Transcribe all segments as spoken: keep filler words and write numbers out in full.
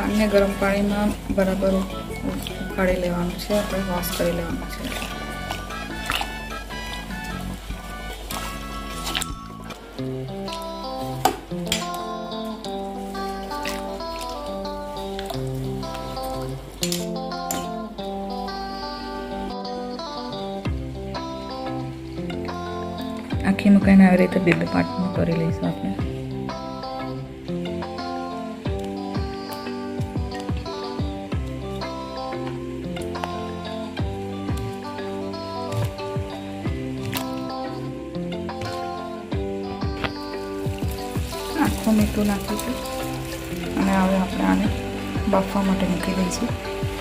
ખાંડને ગરમ પાણીમાં બરાબર ઉકાળી લેવાનું છે, આપણે વોશ કરી લેવાનું છે। આખી મકાઈને આવી રીતે બે બે પાર્ટમાં કરી લઈશું આપણે। આખું મીઠું નાખીશું અને હવે આપણે આને બાફવા માટે મૂકી દઈશું।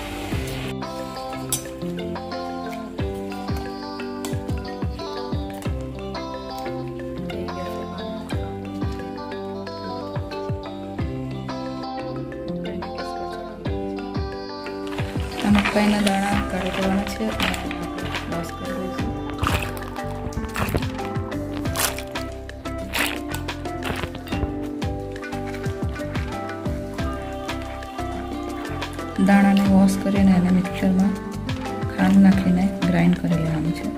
મકાઈના દાણા કાઢી દેવાના છે અને વોશ કરી દઈશું। દાણાને વોશ કરીને એને મિક્સરમાં ખાંડ નાખીને ગ્રાઇન્ડ કરી લેવાનું છે।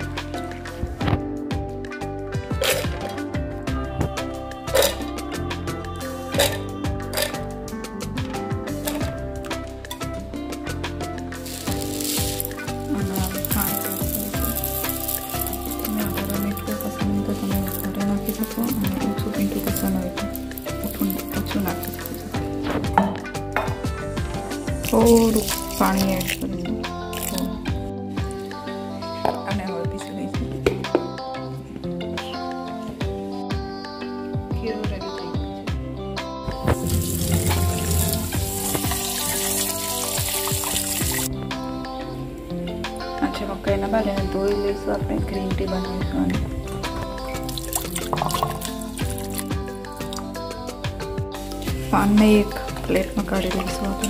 થોડું પાણી એડ કરીશું અને હવે પીસી લઈશું। ખીરું રેડી થઈ ગયું છે। આજે મકાઈના બાલેને ધોઈ લઈશું, આપણે ગ્રીન ટી બનાવીશું અને પાનને એક પ્લેટમાં કાઢી લઈશું આપણે।